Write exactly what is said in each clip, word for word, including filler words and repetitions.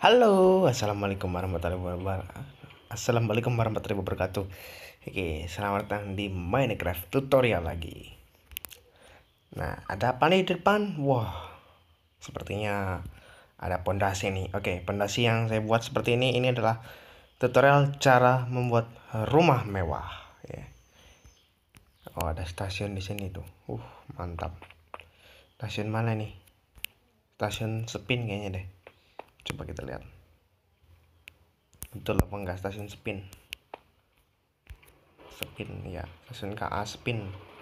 Halo, assalamualaikum warahmatullahi wabarakatuh. Assalamualaikum warahmatullahi wabarakatuh. Oke, selamat datang di Minecraft tutorial lagi. Nah, ada apa nih di depan? Wah, sepertinya ada pondasi nih. Oke, pondasi yang saya buat seperti ini, ini adalah tutorial cara membuat rumah mewah. Ya. Oh, ada stasiun di sini tuh. Uh, mantap. Stasiun mana nih? Stasiun Spin kayaknya deh. Coba kita lihat. Betul apa enggak stasiun Spin? Spin ya, stasiun K A Spin.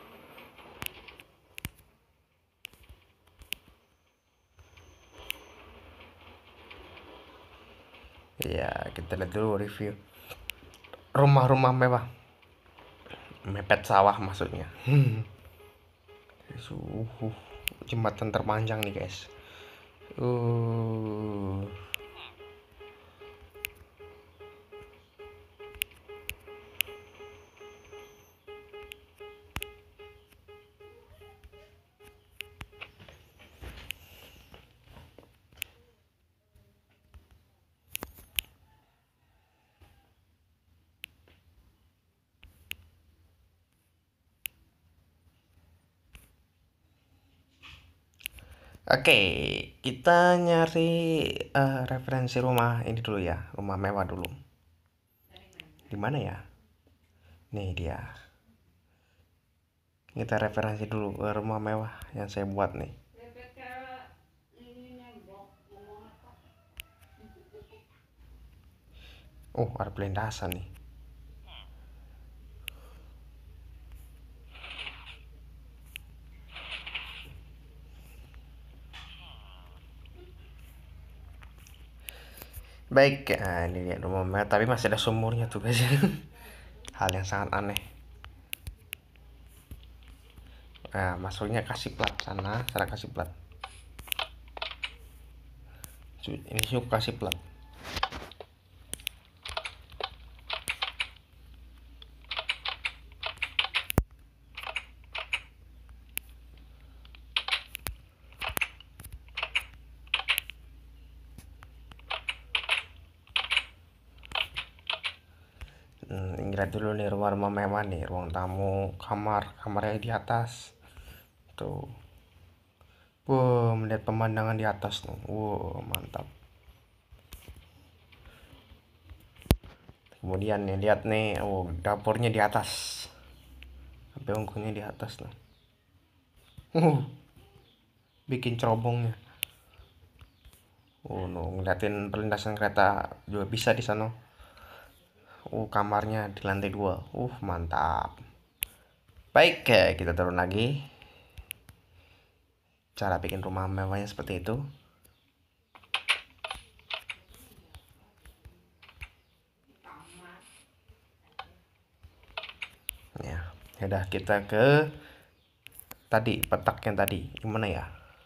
Ya, kita lihat dulu review rumah-rumah mewah. Mepet sawah maksudnya. Suhu jembatan terpanjang nih, guys. Uh. Oke, kita nyari uh, referensi rumah ini dulu ya, rumah mewah dulu. Di mana ya? Nih dia. Kita referensi dulu ke rumah mewah yang saya buat nih. Oh, ada pelintasan nih. Baik, nah, ini dia rumah mewah, tapi masih ada sumurnya tuh, guys. Hal yang sangat aneh. Nah, masuknya kasih plat sana, sana kasih plat. Ini sih kasih plat. Hmm, lihat dulu nih rumah-rumah mewah nih, ruang tamu, kamar, kamarnya di atas. Tuh. Wow, melihat pemandangan di atas tuh. Wow, mantap. Kemudian nih lihat nih, oh dapurnya di atas. Sampai ungkunya di atas tuh. Uh, bikin cerobongnya. Oh no, ngeliatin perlintasan kereta juga bisa di sana. Uh, kamarnya di lantai dua. Uh, mantap. Baik, kita turun lagi. Cara bikin rumah mewahnya seperti itu. Ya, udah kita ke tadi petak yang tadi gimana ya?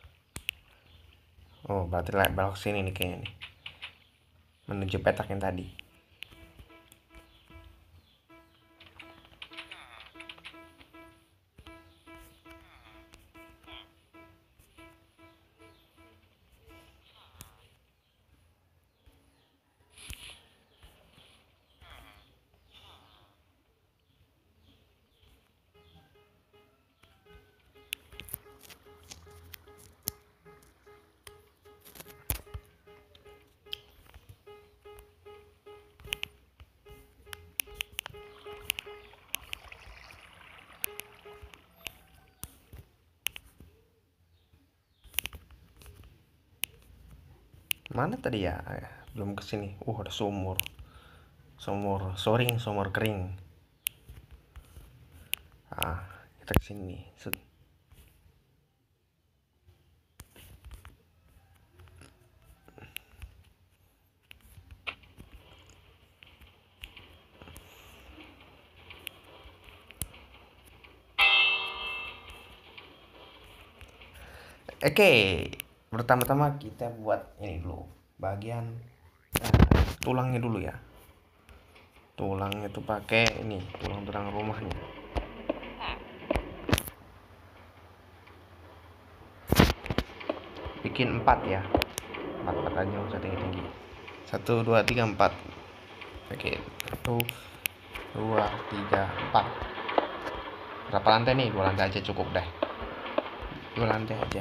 Oh, berarti belok sini nih kayaknya nih, menuju petak yang tadi. Mana tadi ya? Belum kesini. Uh, ada sumur. Sumur soring, sumur kering. Ah, kita kesini. Set. Oke, pertama-tama kita buat ini dulu. Bagian nah, tulangnya dulu ya. Tulangnya tuh pakai ini, tulang-tulang rumahnya. Bikin empat ya. Empat empat aja, nggak usah tinggi-tinggi. Satu, dua, tiga, empat. Oke, satu, dua, tiga, empat. Berapa lantai nih? Dua lantai aja cukup deh. Dua lantai aja.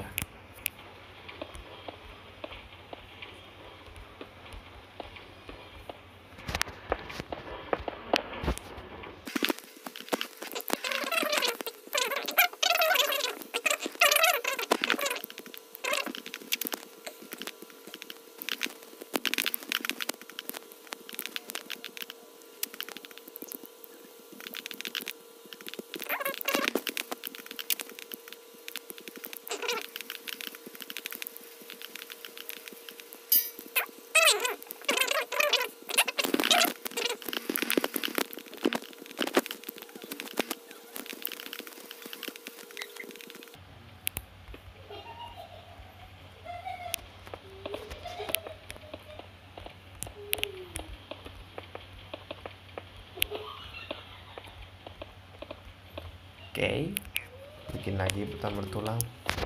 Oke, bikin lagi beton bertulang.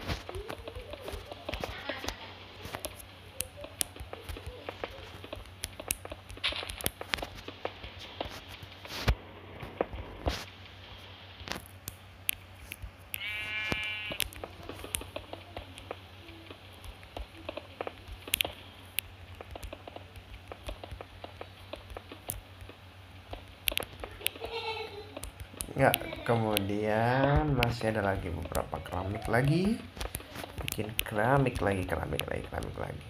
Ya, kemudian masih ada lagi beberapa keramik lagi. Bikin keramik lagi, keramik lagi, keramik lagi.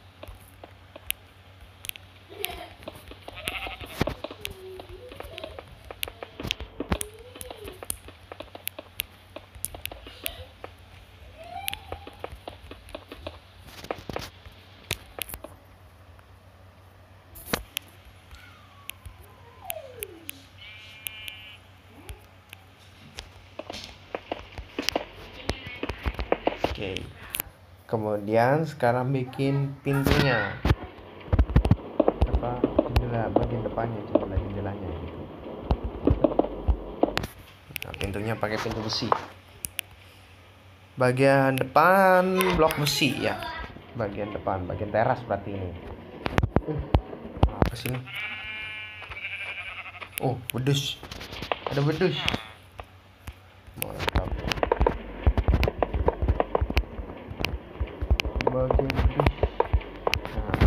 Oke, kemudian sekarang bikin pintunya. Apa jendela bagian depannya, jendela jendelanya gitu. Nah, pintunya pakai pintu besi. Bagian depan blok besi ya. Bagian depan, bagian teras berarti ini. Uh, apa sih ini? Oh, wedus. Ada wedus. Mantap. Bagian wedus. Nah.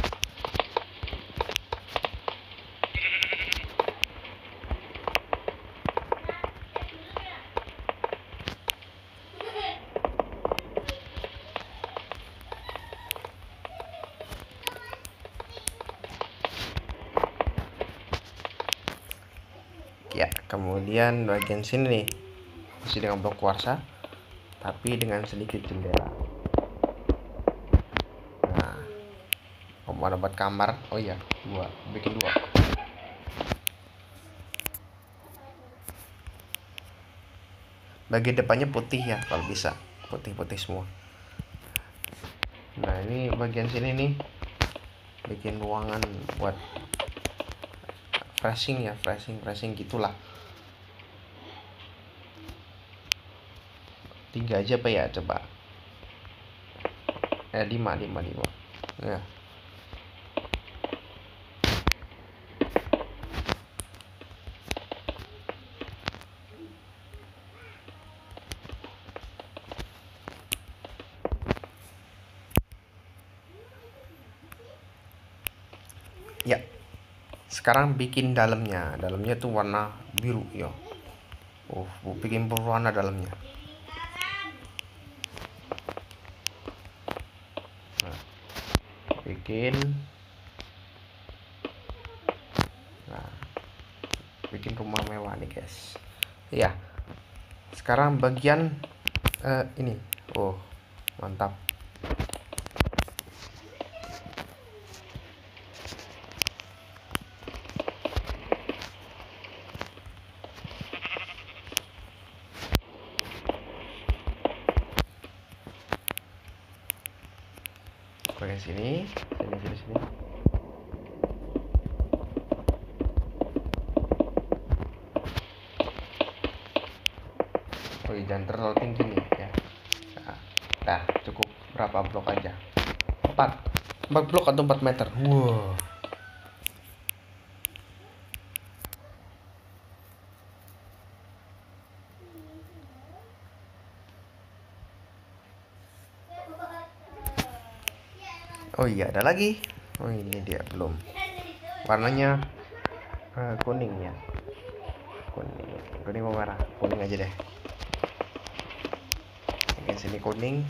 Ya, kemudian bagian sini nih masih dengan blok kuarsa tapi dengan sedikit jendela. Nah, mau ada buat kamar. Oh iya, dua, bikin dua. Bagian depannya putih ya, kalau bisa putih-putih semua. Nah, ini bagian sini nih bikin ruangan buat flashing ya, flashing flashing gitulah. Tiga aja apa ya, coba eh lima lima lima ya. Ya, sekarang bikin dalamnya. Dalamnya tuh warna biru ya. Oh, bikin berwarna dalamnya. Nah, bikin nah, bikin rumah mewah nih guys. Ya, sekarang bagian uh, ini. Oh, mantap. Bagian sini, sini, sini, sini. Oh, jangan terlalu tinggi nih ya. Nah, dah cukup berapa blok aja? Empat, empat blok atau empat meter. Wow. Oh iya, ada lagi. Oh ini dia belum. Warnanya uh, kuning ya. Kuning. Kuning mau merah? Kuning aja deh. Oke, sini kuning.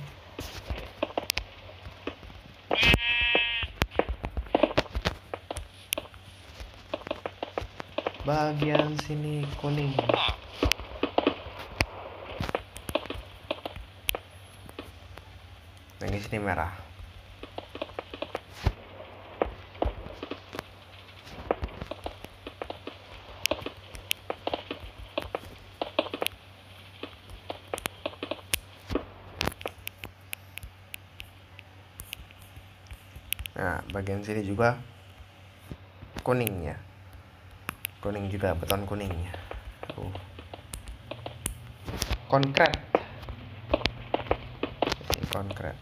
Bagian sini kuning. Yang di sini merah. Nah, bagian sini juga kuning ya. Kuning juga, beton kuningnya. Uh. Konkret. Ini konkret.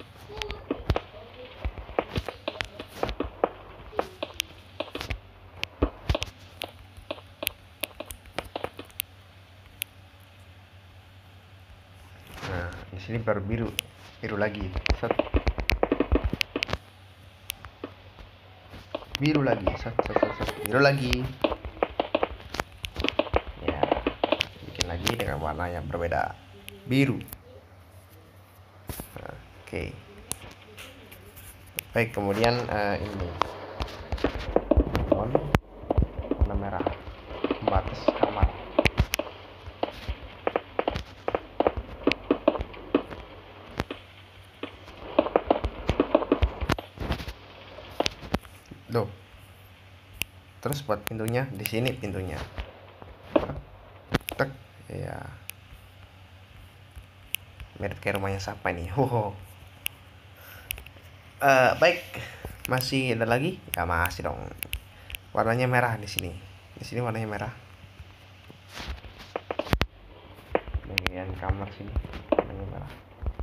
Nah, di sini baru biru. Biru lagi. Set. Biru lagi. Set, set, set, set. Biru lagi. Ya, bikin lagi dengan warna yang berbeda. Biru. Nah, oke. Okay. Baik, kemudian uh, ini warna merah. Batas kamar. Loh. Terus buat pintunya di sini pintunya. Tek, ya. Mirip kayak rumahnya siapa nih? Hoho. Uh, baik, masih ada lagi? Ya masih dong. Warnanya merah di sini. Di sini warnanya merah. Bagian kamar sini warnanya merah.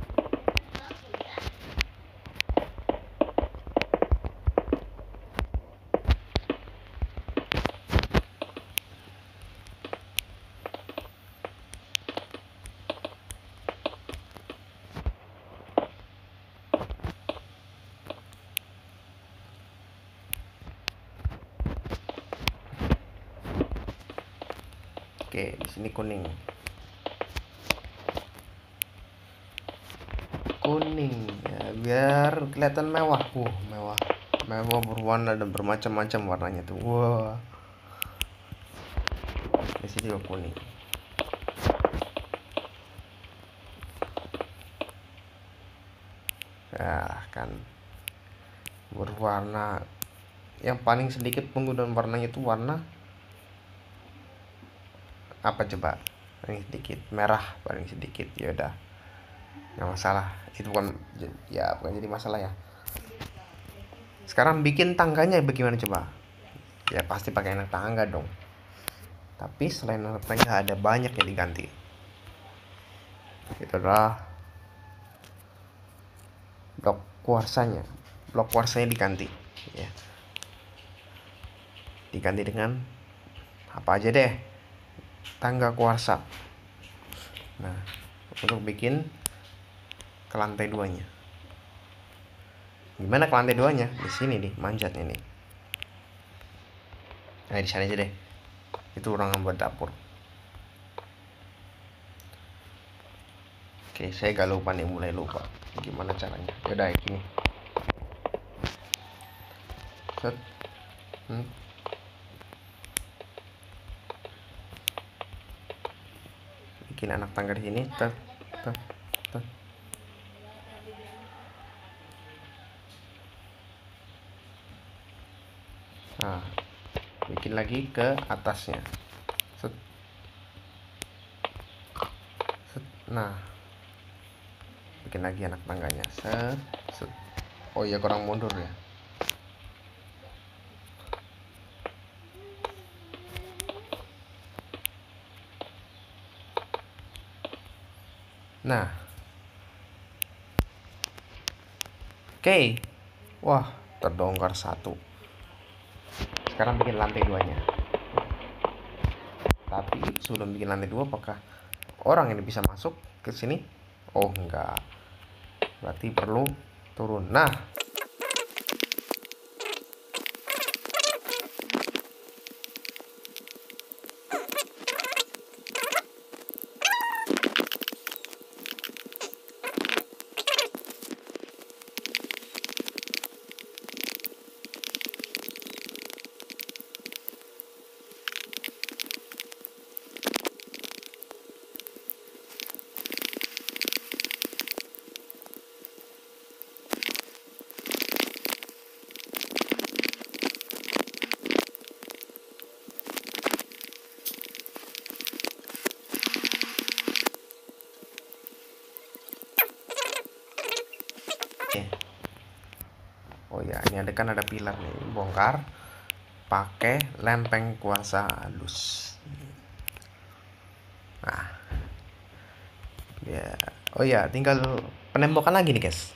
Oke, di sini kuning. Kuning ya, biar kelihatan mewah. Uh, mewah. Mewah berwarna dan bermacam-macam warnanya tuh. Wah. Di sini juga kuning. Ya, kan berwarna. Yang paling sedikit penggunaan warnanya itu warna apa coba? Paling sedikit merah, paling sedikit. Ya udah, nggak masalah. Itu bukan ya bukan jadi masalah ya. Sekarang bikin tangganya bagaimana coba? Ya pasti pakai anak tangga dong. Tapi selain anak tangga ada banyak yang diganti. Itu adalah blok kuarsanya. Blok kuarsanya diganti. Ya. Diganti dengan apa aja deh? Tangga kuarsa. Nah, untuk bikin ke lantai duanya. Gimana ke lantai duanya? Di sini nih, manjatnya nih. Nah, di sana aja deh. Itu ruangan buat dapur. Oke, saya gak lupa nih, mulai lupa. Gimana caranya? Yaudah, gini. Set. Hmm. Bikin anak tangga di sini. Tet, tet, tet. Nah, bikin lagi ke atasnya. Set. Set. Nah, bikin lagi anak tangganya. Set. Set. Oh iya, kurang mundur ya. Nah, oke, okay. Wah, terdongkar satu. Sekarang bikin lantai duanya. Tapi sebelum bikin lantai dua, apakah orang ini bisa masuk ke sini? Oh enggak, berarti perlu turun. Nah, atasnya ada kan ada pilar nih, bongkar pakai lempeng kuarsa halus. Nah, ya, oh ya, tinggal penembokan lagi nih guys.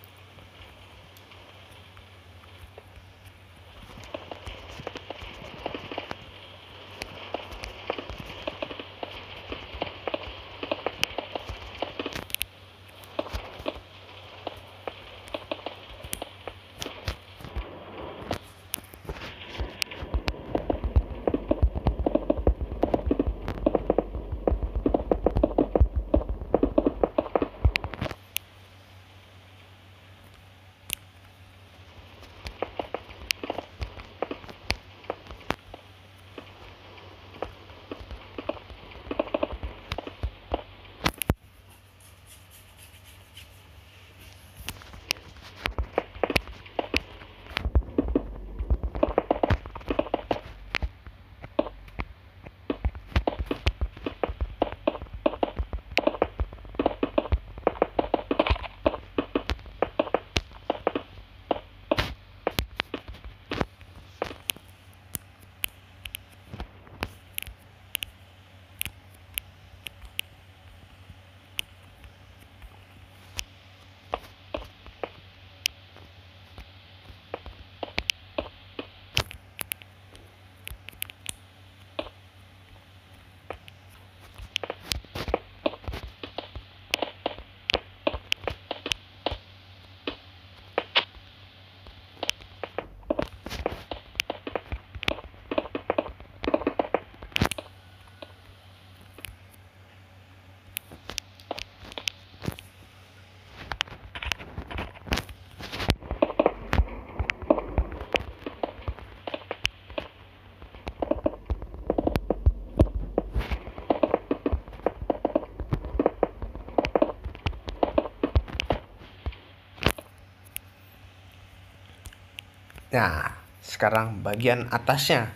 Nah, sekarang bagian atasnya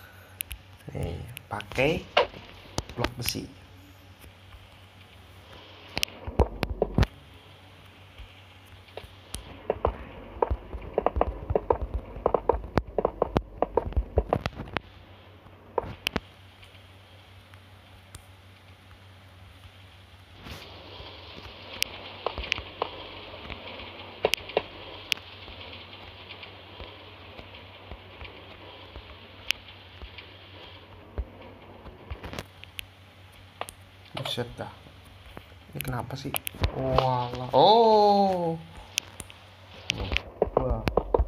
nih pakai blok besi. Buset dah. Ini kenapa sih? Oh, alah. Oh. Wah.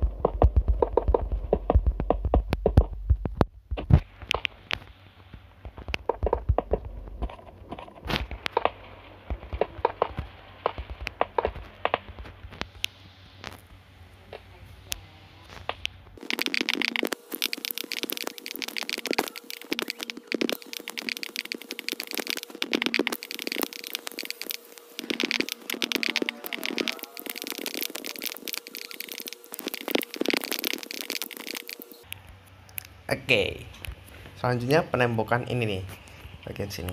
Oke. Selanjutnya penembokan ini nih. Bagian sini.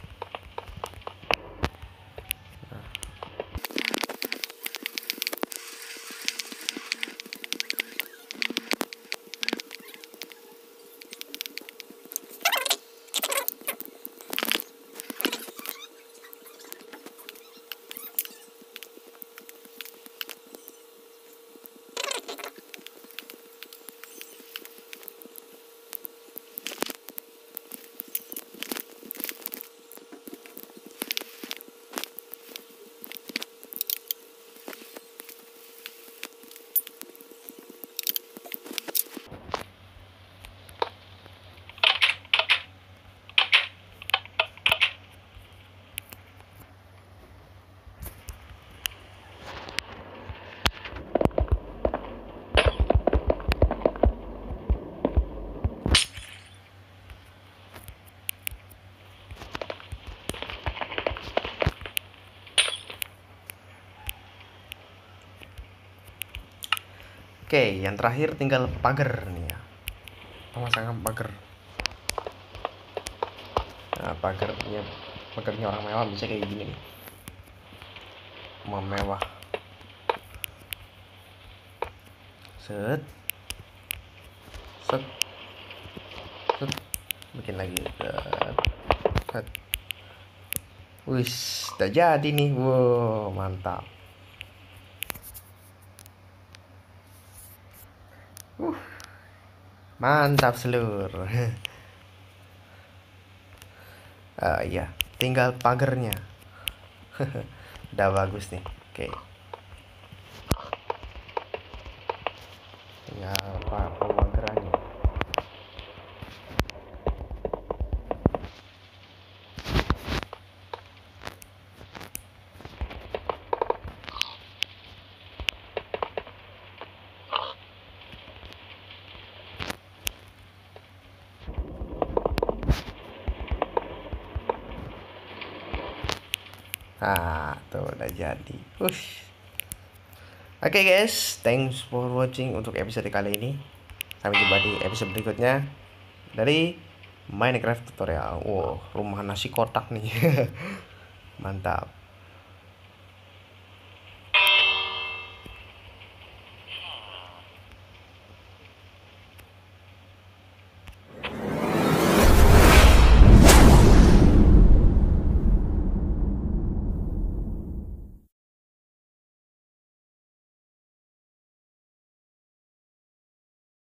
Oke, yang terakhir tinggal pagar nih ya. Pemasangan pagar. Nah, pagarnya pagarnya orang mewah bisa kayak gini nih. Rumah mewah. Set. Set. Set. Bikin lagi. Set. Set. Wis, udah jadi nih. Wow, mantap. Uh. Mantap seluruh. uh, iya, tinggal pagernya. Udah bagus nih. Oke. Tinggal apa pemagerannya. Nah, tuh udah jadi. Ush. Oke okay guys, thanks for watching untuk episode kali ini. Sampai jumpa di episode berikutnya dari Minecraft tutorial. Wow, rumah nasi kotak nih. Mantap.